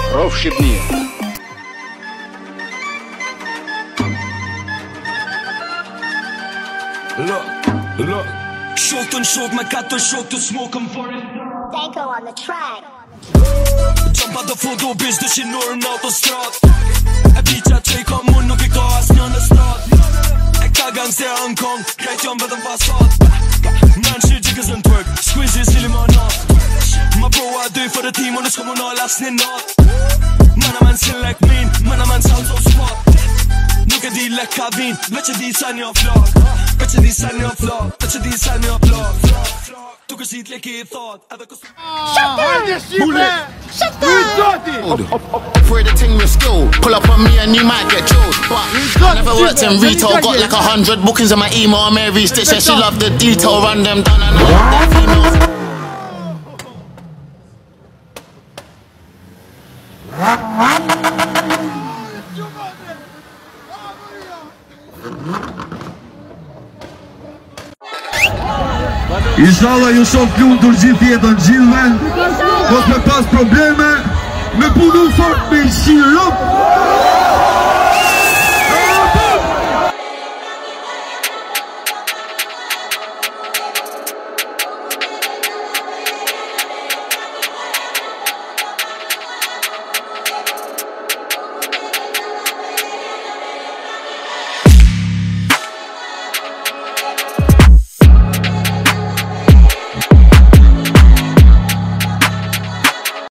Rov Shqipnia. Look, shotën shot me 4 shot të smokëm for it. Danko on the track. Gjamba të foto bish 200 orë në autostrat. E biqa që I ka mund nuk I ka as një në strat. E ka ganë se Hong Kong, krejt jom vetëm fasat. Man shit jiggers and twerk, squeezy si limonat. Ma bro I do it for the team on the kommunal as një nat. Man a man select mean, man a man sound so spot. Nuk e di lek ka vin, veç e di sa një flok. Veç e di sa një flok, veç e di sa një flok. Tu këshit leki I thot, edhe kus... Shut down! Shut down! For the thing with skill, pull up on me and you might get killed. But I never worked in retail, got like 100 bookings in my email. Mary Stitch said she loved the detail, run them down and I love their females. Inshallah ju shoh lumtur gjithë jetën gjithëve. Mos me pas probleme, me punu fort me shirop.